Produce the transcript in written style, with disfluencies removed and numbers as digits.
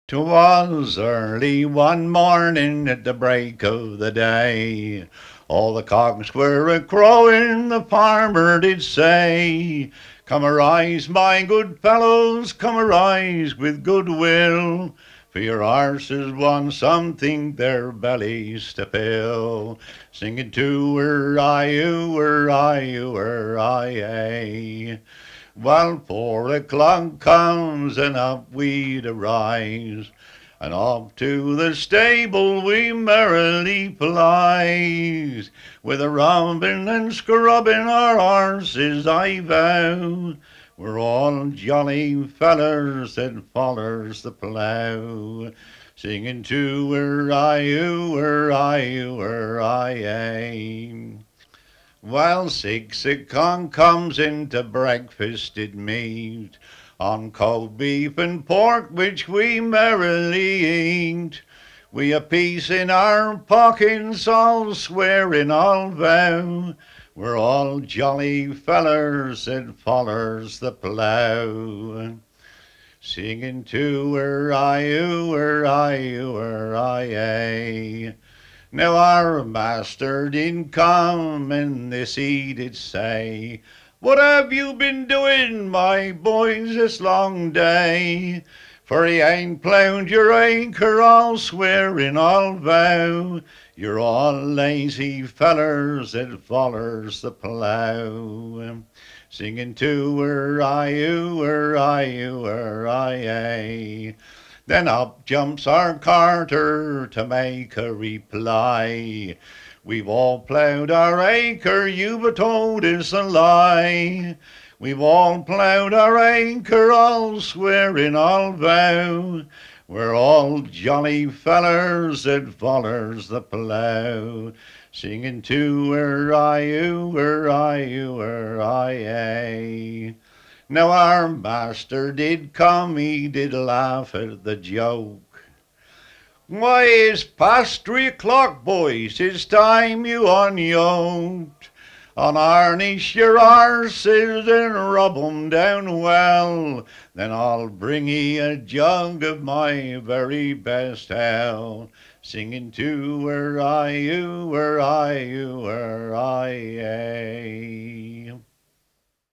'Twas early one morning at the break of the day. All the cocks were a-crowing, the farmer did say, "Come arise, my good fellows, come arise with good will, for your arses want something their bellies to fill." Singing to her, I-oo, her, I-oo, her, I-ay. Well, 4 o'clock comes and up we'd arise, and off to the stable we merrily flies, with a rubbing and scrubbing our horses, I vow. We're all jolly fellers that follers the plough, singing to her, I-oo, her, I-oo, her, I-ay. While 6 o'clock comes into breakfasted meat, on cold beef and pork which we merrily eat, we a piece in our pockets, all swearing, all vow, we're all jolly fellers that follers the plough, singing to her, I-oo, her, I-oo, her, I-ay. Now our master did come, and this he did say, "What have you been doing, my boys, this long day? For he ain't ploughed your acre, I'll swear and I'll vow. You're all lazy fellers that follers the plough." Singing to her, I-oo, her, I-oo, her, I-ay. Then up jumps our carter to make a reply, "We've all ploughed our acre, you've told us a lie. We've all ploughed our acre, I'll swear and I'll vow. We're all jolly fellers that follers the plough." Singing to her, I-oo, her, I-oo, her, I-ay. Now our master did come, he did laugh at the joke. "Why, it's past 3 o'clock, boys, it's time you unyoked. Unharness your arses and rub 'em down well, then I'll bring ye a jug of my very best ale." Singing to her, I-oo, her, I-oo, her, I-ay.